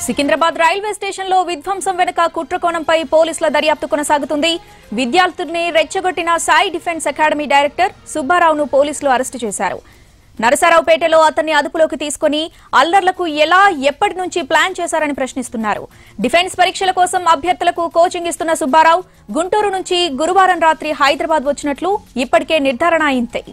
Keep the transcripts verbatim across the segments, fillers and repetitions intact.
Secunderabad railway station లో విధ్వంసం వెనుక కుట్రకోణంపై పోలీసుల దర్యాప్తు కొనసాగుతుంది. విద్యార్థుల్ని రెచ్చగొట్టిన సాయి డిఫెన్స్ అకాడమీ డైరెక్టర్ సుబ్బారావును పోలీసులు అరెస్టు చేశారు. నరసరావుపేటలో అతన్ని అదుపులోకి తీసుకుని అల్లర్లకు ఎలా ఎప్పటి నుంచి ప్లాన్ చేశారని ప్రశ్నిస్తున్నారు. డిఫెన్స్ పరీక్షల కోసం అభ్యర్థులకు కోచింగ్ ఇస్తున్న సుబ్బారావు గుంటూరు నుంచి గురువారం రాత్రి హైదరాబాద్ వచ్చినట్లు ఇప్పటికే నిర్ధారణ అయింది.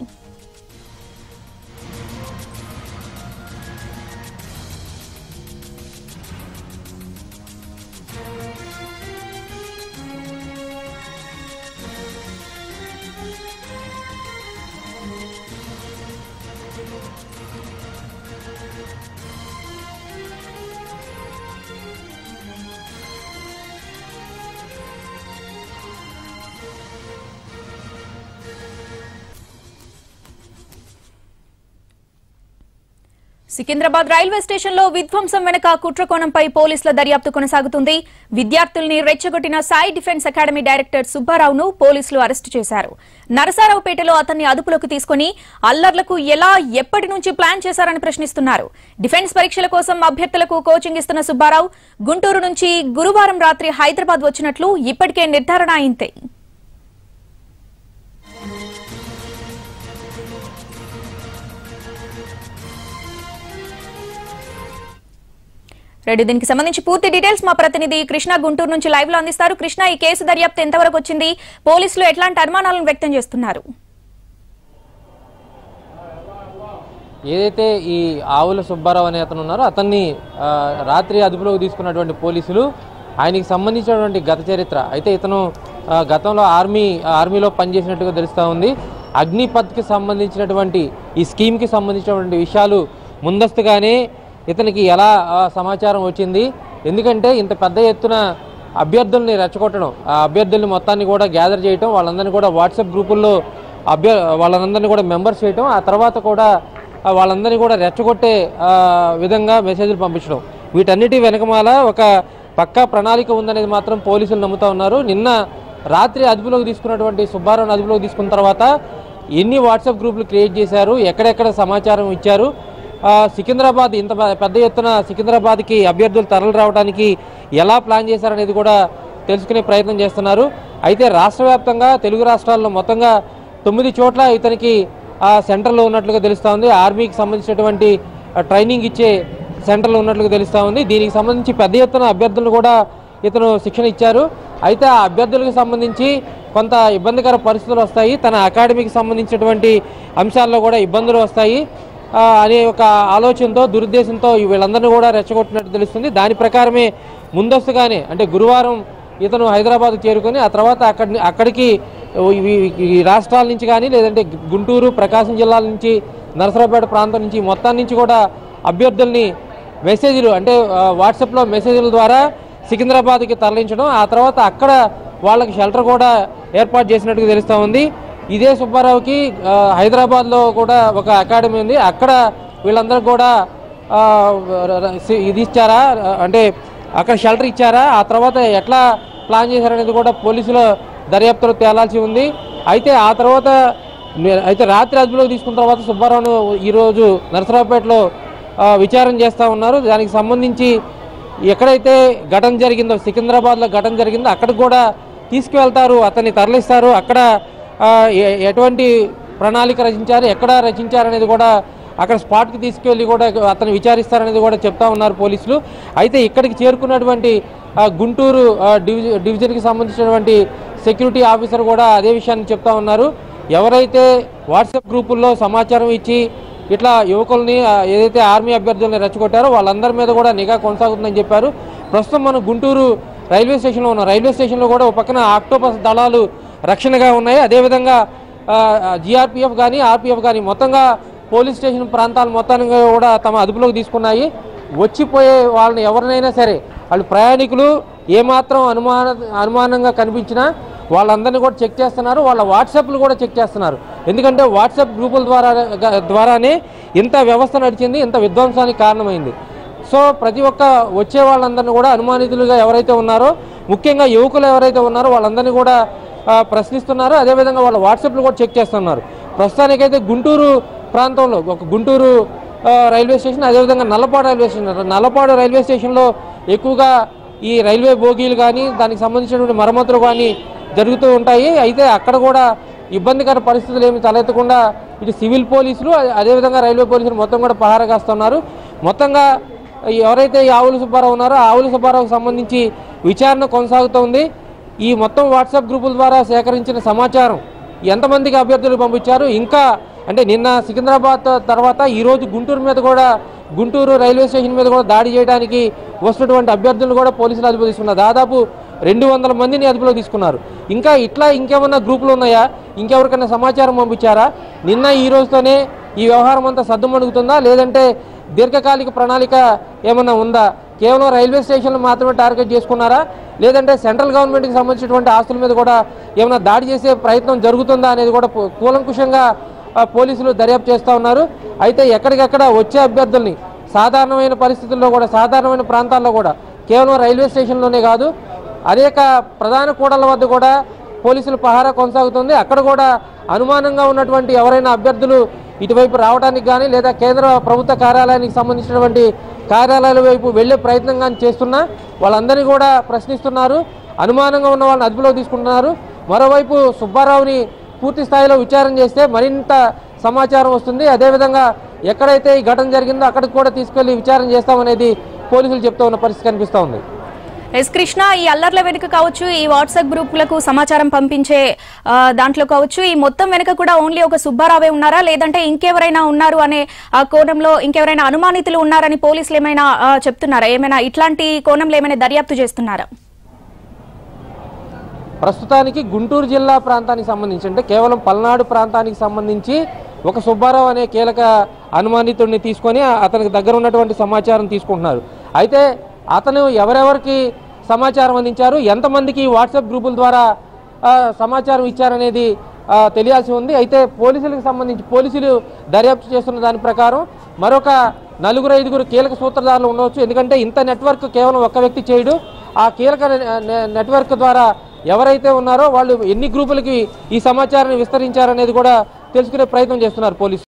సికింద్రాబాద్ రైల్వే స్టేషన్ లో విధ్వంసం వెనుక కుట్రకోణంపై పోలీసుల దర్యాప్తు కొనసాగుతుంది. విద్యార్థుల్ని రెచ్చగొట్టిన సాయి డిఫెన్స్ అకాడమీ డైరెక్టర్ సుబ్బారావును పోలీసులు అరెస్టు చేశారు. నరసరావుపేటలో అతన్ని అదుపులోకి తీసుకుని అల్లర్లకు ఎలా ఎప్పటి నుంచి ప్లాన్ చేశారని ప్రశ్నిస్తున్నారు. డిఫెన్స్ పరీక్షల కోసం అభ్యర్థులకు కోచింగ్ ఇస్తున్న సుబ్బారావు గుంటూరు నుంచి గురువారం రాత్రి హైదరాబాద్ వచ్చినట్లు ఇప్పటికే నిర్ధారణ అయింది. రెడ్డి దీనికి సంబంధించి పూర్తి డీటెయిల్స్ మా ప్రతినిధి కృష్ణ గుంటూరు నుంచి లైవ్ లో అందిస్తారు. కృష్ణ, ఈ కేసు దర్యాప్తు ఎంతవరకు వచ్చింది? పోలీసులు ఎట్లాంటి అనుమానాలను వ్యక్తం చేస్తున్నారు? ఏదైతే ఈ ఆవుల సుబ్బారావు అనే అతను ఉన్నారో అతన్ని రాత్రి అదుపులోకి తీసుకున్నటువంటి పోలీసులు ఆయనకి సంబంధించినటువంటి గత చరిత్ర అయితే ఇతను గతంలో ఆర్మీ ఆర్మీలో పనిచేసినట్టుగా తెలుస్తూ ఉంది. అగ్నిపథ్కి సంబంధించినటువంటి ఈ స్కీమ్కి సంబంధించినటువంటి విషయాలు ముందస్తుగానే ఇతనికి ఎలా సమాచారం వచ్చింది, ఎందుకంటే ఇంత పెద్ద ఎత్తున అభ్యర్థుల్ని రెచ్చగొట్టడం, ఆ అభ్యర్థుల్ని మొత్తాన్ని కూడా గ్యాదర్ చేయటం, వాళ్ళందరినీ కూడా వాట్సాప్ గ్రూపుల్లో అభ్య వాళ్ళందరినీ కూడా మెంబర్స్ చేయటం, ఆ తర్వాత కూడా వాళ్ళందరినీ కూడా రెచ్చగొట్టే విధంగా మెసేజ్లు పంపించడం, వీటన్నిటి వెనకమాల ఒక పక్కా ప్రణాళిక ఉందనేది మాత్రం పోలీసులు నమ్ముతా ఉన్నారు. నిన్న రాత్రి అదుపులోకి తీసుకున్నటువంటి సుబ్బారావుని అదుపులోకి తీసుకున్న తర్వాత ఎన్ని వాట్సాప్ గ్రూపులు క్రియేట్ చేశారు, ఎక్కడెక్కడ సమాచారం ఇచ్చారు, సికింద్రాబాద్ ఇంత పెద్ద ఎత్తున సికింద్రాబాద్కి అభ్యర్థులు తరలి రావడానికి ఎలా ప్లాన్ చేశారనేది కూడా తెలుసుకునే ప్రయత్నం చేస్తున్నారు. అయితే రాష్ట్ర వ్యాప్తంగా తెలుగు రాష్ట్రాల్లో మొత్తంగా తొమ్మిది చోట్ల ఇతనికి ఆ సెంటర్లో ఉన్నట్లుగా తెలుస్తూ ఉంది. ఆర్మీకి సంబంధించినటువంటి ట్రైనింగ్ ఇచ్చే సెంటర్లో ఉన్నట్లుగా తెలుస్తూ ఉంది. దీనికి సంబంధించి పెద్ద ఎత్తున అభ్యర్థులను కూడా ఇతను శిక్షణ ఇచ్చారు. అయితే ఆ అభ్యర్థులకు సంబంధించి కొంత ఇబ్బందికర పరిస్థితులు వస్తాయి, తన అకాడమీకి సంబంధించినటువంటి అంశాల్లో కూడా ఇబ్బందులు వస్తాయి అనే ఒక ఆలోచనతో దురుద్దేశంతో వీళ్ళందరినీ కూడా రెచ్చగొట్టినట్టు తెలుస్తుంది. దాని ప్రకారమే ముందస్తుగానే అంటే గురువారం ఇతను హైదరాబాద్ చేరుకొని ఆ తర్వాత అక్కడి అక్కడికి ఈ రాష్ట్రాల నుంచి కానీ లేదంటే గుంటూరు ప్రకాశం జిల్లాల నుంచి నరసరావుపేట ప్రాంతం నుంచి మొత్తం నుంచి కూడా అభ్యర్థుల్ని మెసేజ్లు అంటే వాట్సాప్లో మెసేజ్ల ద్వారా సికింద్రాబాద్కి తరలించడం, ఆ తర్వాత అక్కడ వాళ్ళకి షెల్టర్ కూడా ఏర్పాటు చేసినట్టుగా తెలుస్తూ ఉంది. ఇదే సుబ్బారావుకి హైదరాబాద్లో కూడా ఒక అకాడమీ ఉంది, అక్కడ వీళ్ళందరూ కూడా ఇది ఇచ్చారా అంటే అక్కడ షెల్టర్ ఇచ్చారా, ఆ తర్వాత ఎట్లా ప్లాన్ చేశారనేది కూడా పోలీసుల దర్యాప్తులో తేలాల్సి ఉంది. అయితే ఆ తర్వాత అయితే రాత్రి అదుపులోకి తీసుకున్న తర్వాత సుబ్బారావును ఈరోజు నరసరావుపేటలో విచారణ చేస్తూ ఉన్నారు. దానికి సంబంధించి ఎక్కడైతే ఘటన జరిగిందో సికింద్రాబాద్లో ఘటన జరిగిందో అక్కడికి కూడా తీసుకువెళ్తారు, అతన్ని తరలిస్తారు, అక్కడ ఎటువంటి ప్రణాళిక రచించారు, ఎక్కడ రచించారనేది కూడా అక్కడ స్పాట్కి తీసుకెళ్ళి కూడా అతను విచారిస్తారనేది కూడా చెప్తా ఉన్నారు పోలీసులు. అయితే ఇక్కడికి చేరుకున్నటువంటి గుంటూరు డివిజన్ డివిజన్కి సంబంధించినటువంటి సెక్యూరిటీ ఆఫీసర్ కూడా అదే విషయాన్ని చెప్తా ఉన్నారు. ఎవరైతే వాట్సాప్ గ్రూపుల్లో సమాచారం ఇచ్చి ఇట్లా యువకుల్ని ఏదైతే ఆర్మీ అభ్యర్థుల్ని రెచ్చగొట్టారో వాళ్ళందరి మీద కూడా నిఘా కొనసాగుతుందని చెప్పారు. ప్రస్తుతం మనం గుంటూరు రైల్వే స్టేషన్లో ఉన్నాం. రైల్వే స్టేషన్లో కూడా ఒక పక్కన ఆక్టోపస్ దళాలు రక్షణగా ఉన్నాయి, అదేవిధంగా జిఆర్పిఎఫ్ కానీ ఆర్పిఎఫ్ కానీ మొత్తంగా పోలీస్ స్టేషన్ ప్రాంతాలు మొత్తానికి కూడా తమ అదుపులోకి తీసుకున్నాయి. వచ్చిపోయే వాళ్ళని ఎవరినైనా సరే వాళ్ళు ప్రయాణికులు ఏమాత్రం అనుమాన అనుమానంగా కనిపించినా వాళ్ళందరినీ కూడా చెక్ చేస్తున్నారు, వాళ్ళ వాట్సాప్లు కూడా చెక్ చేస్తున్నారు. ఎందుకంటే వాట్సాప్ గ్రూపుల ద్వారా ద్వారానే ఇంత వ్యవస్థ నడిచింది, ఇంత విధ్వంసానికి కారణమైంది. సో ప్రతి ఒక్క వచ్చే వాళ్ళందరినీ కూడా అనుమానితులుగా ఎవరైతే ఉన్నారో ముఖ్యంగా యువకులు ఎవరైతే ఉన్నారో వాళ్ళందరినీ కూడా ప్రశ్నిస్తున్నారు, అదేవిధంగా వాళ్ళ వాట్సాప్లు కూడా చెక్ చేస్తున్నారు. ప్రస్తుతానికైతే గుంటూరు ప్రాంతంలో ఒక గుంటూరు రైల్వే స్టేషన్, అదేవిధంగా Nallapadu railway station Nallapadu railway స్టేషన్లో ఎక్కువగా ఈ రైల్వే బోగీలు కానీ దానికి సంబంధించినటువంటి మరమ్మతులు కానీ జరుగుతూ ఉంటాయి. అయితే అక్కడ కూడా ఇబ్బందికర పరిస్థితులు ఏమి తలెత్తకుండా ఇటు సివిల్ పోలీసులు అదేవిధంగా రైల్వే పోలీసులు మొత్తం కూడా పహారా కాస్తున్నారు. మొత్తంగా ఎవరైతే ఈ ఆవుల సుబ్బారావు ఉన్నారో ఆ ఆవుల సుబ్బారావుకు సంబంధించి విచారణ కొనసాగుతోంది. ఈ మొత్తం వాట్సాప్ గ్రూపుల ద్వారా సేకరించిన సమాచారం ఎంతమందికి అభ్యర్థులు పంపించారు, ఇంకా అంటే నిన్న సికింద్రాబాద్ తర్వాత ఈరోజు గుంటూరు మీద కూడా గుంటూరు రైల్వే స్టేషన్ మీద కూడా దాడి చేయడానికి వస్తున్నటువంటి అభ్యర్థులను కూడా పోలీసులు అదుపులో తీసుకున్నారు. దాదాపు రెండు వందల మందిని అదుపులో తీసుకున్నారు. ఇంకా ఇట్లా ఇంకేమన్నా గ్రూపులు ఉన్నాయా, ఇంకెవరికైనా సమాచారం పంపించారా, నిన్న ఈ రోజుతోనే ఈ వ్యవహారం అంతా సద్దుమణుగుతుందా, లేదంటే దీర్ఘకాలిక ప్రణాళిక ఏమన్నా ఉందా, కేవలం రైల్వే స్టేషన్లు మాత్రమే టార్గెట్ చేసుకున్నారా, లేదంటే సెంట్రల్ గవర్నమెంట్కి సంబంధించినటువంటి ఆస్తుల మీద కూడా ఏమైనా దాడి చేసే ప్రయత్నం జరుగుతుందా అనేది కూడా కూలంకుషంగా పోలీసులు దర్యాప్తు చేస్తూ ఉన్నారు. అయితే ఎక్కడికెక్కడ వచ్చే అభ్యర్థుల్ని సాధారణమైన పరిస్థితుల్లో కూడా సాధారణమైన ప్రాంతాల్లో కూడా కేవలం రైల్వే స్టేషన్లోనే కాదు అనేక ప్రధాన కూడళ్ల వద్ద కూడా పోలీసులు పహారా కొనసాగుతుంది. అక్కడ కూడా అనుమానంగా ఉన్నటువంటి ఎవరైనా అభ్యర్థులు ఇటువైపు రావడానికి కానీ లేదా కేంద్ర ప్రభుత్వ కార్యాలయానికి సంబంధించినటువంటి కార్యాలయాల వైపు వెళ్లే ప్రయత్నం కానీ చేస్తున్నా వాళ్ళందరినీ కూడా ప్రశ్నిస్తున్నారు. అనుమానంగా ఉన్న వాళ్ళని అదుపులో తీసుకుంటున్నారు. మరోవైపు సుబ్బారావుని పూర్తి స్థాయిలో విచారణ చేస్తే మరింత సమాచారం వస్తుంది. అదేవిధంగా ఎక్కడైతే ఈ ఘటన జరిగిందో అక్కడికి కూడా తీసుకెళ్లి విచారణ చేస్తామనేది పోలీసులు చెప్తూ ఉన్న పరిస్థితి కనిపిస్తూ ఉంది. ఎస్ కృష్ణ, ఈ అల్లర్ల వెనుక కావచ్చు, ఈ వాట్సాప్ గ్రూపులకు సమాచారం పంపించే దాంట్లో కావచ్చు, ఈ మొత్తం వెనుక కూడా ఓన్లీ ఒక సుబ్బారావే ఉన్నారా, లేదంటే ఇంకెవరైనా ఉన్నారు అనే ఆ కోణంలో ఇంకెవరైనా అనుమానితులు ఉన్నారని పోలీసులు ఏమైనా చెప్తున్నారా? ఏమైనా ఇట్లాంటి కోణంలో ఏమైనా దర్యాప్తు చేస్తున్నారా? ప్రస్తుతానికి గుంటూరు జిల్లా ప్రాంతానికి సంబంధించి అంటే కేవలం పల్నాడు ప్రాంతానికి సంబంధించి ఒక సుబ్బారావు అనే కీలక అనుమానితుడిని తీసుకొని అతనికి దగ్గర ఉన్నటువంటి సమాచారం తీసుకుంటున్నారు. అయితే అతను ఎవరెవరికి సమాచారం అందించారు, ఎంతమందికి వాట్సాప్ గ్రూపుల ద్వారా సమాచారం ఇచ్చారనేది తెలియాల్సి ఉంది. అయితే పోలీసులకు సంబంధించి పోలీసులు దర్యాప్తు చేస్తున్న దాని ప్రకారం మరొక నలుగురు ఐదుగురు కీలక సూత్రధారులు ఉండవచ్చు. ఎందుకంటే ఇంత నెట్వర్క్ కేవలం ఒక్క వ్యక్తి చేయడు. ఆ కీలక నెట్వర్క్ ద్వారా ఎవరైతే ఉన్నారో వాళ్ళు ఎన్ని గ్రూపులకి ఈ సమాచారాన్ని విస్తరించారనేది కూడా తెలుసుకునే ప్రయత్నం చేస్తున్నారు పోలీసులు.